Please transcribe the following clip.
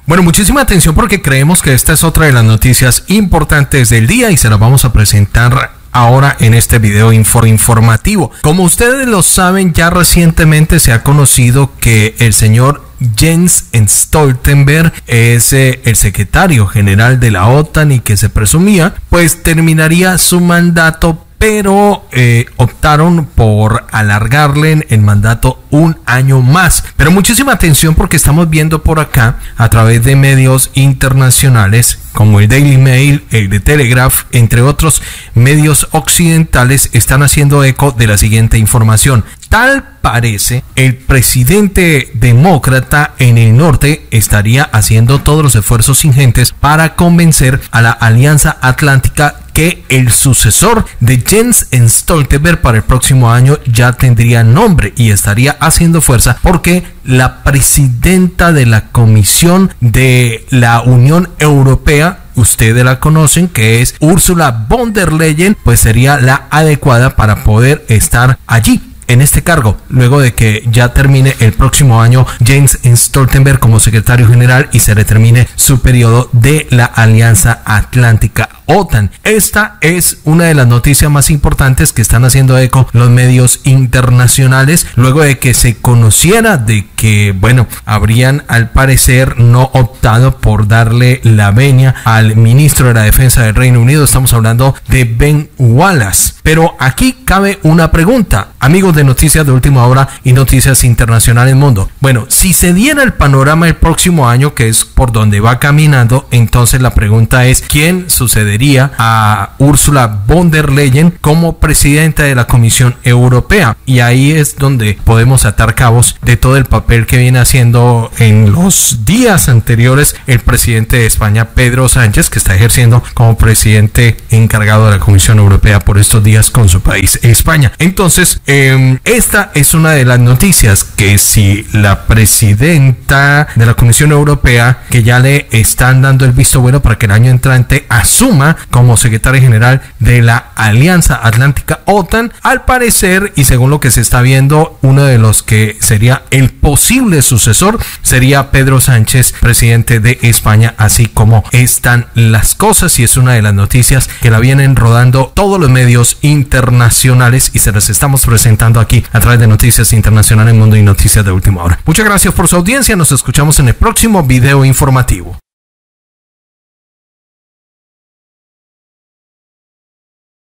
Bueno, muchísima atención porque creemos que esta es otra de las noticias importantes del día y se las vamos a presentar ahora en este video informativo. Como ustedes lo saben, ya recientemente se ha conocido que el señor Jens Stoltenberg es el secretario general de la OTAN y que se presumía pues terminaría su mandato, pero optaron por alargarle el mandato un año más. Pero muchísima atención porque estamos viendo por acá a través de medios internacionales como el Daily Mail, el de Telegraph, entre otros medios occidentales, están haciendo eco de la siguiente información. Tal parece el presidente demócrata en el norte estaría haciendo todos los esfuerzos ingentes para convencer a la Alianza Atlántica que el sucesor de Jens Stoltenberg para el próximo año ya tendría nombre y estaría haciendo fuerza porque la presidenta de la Comisión de la Unión Europea, ustedes la conocen, que es Ursula von der Leyen, pues sería la adecuada para poder estar allí en este cargo, luego de que ya termine el próximo año Jens Stoltenberg como secretario general y se le termine su periodo de la Alianza Atlántica OTAN. Esta es una de las noticias más importantes que están haciendo eco los medios internacionales, luego de que se conociera de que, bueno, habrían al parecer no optado por darle la venia al ministro de la Defensa del Reino Unido. Estamos hablando de Ben Wallace. Pero aquí cabe una pregunta, amigos de Noticias de Última Hora y Noticias Internacionales Mundo. Bueno, si se diera el panorama el próximo año, que es por donde va caminando, entonces la pregunta es, ¿quién sucedería a Ursula von der Leyen como presidenta de la Comisión Europea? Y ahí es donde podemos atar cabos de todo el papel que viene haciendo en los días anteriores el presidente de España, Pedro Sánchez, que está ejerciendo como presidente encargado de la Comisión Europea por estos días con su país, España. Entonces, esta es una de las noticias, que si la presidenta de la Comisión Europea, que ya le están dando el visto bueno para que el año entrante asuma como secretaria general de la Alianza Atlántica OTAN, al parecer y según lo que se está viendo, uno de los que sería el posible sucesor sería Pedro Sánchez, presidente de España, así como están las cosas, y es una de las noticias que la vienen rodando todos los medios internacionales y se las estamos presentando aquí a través de Noticias Internacionales Mundo y Noticias de Última Hora. Muchas gracias por su audiencia, nos escuchamos en el próximo video informativo.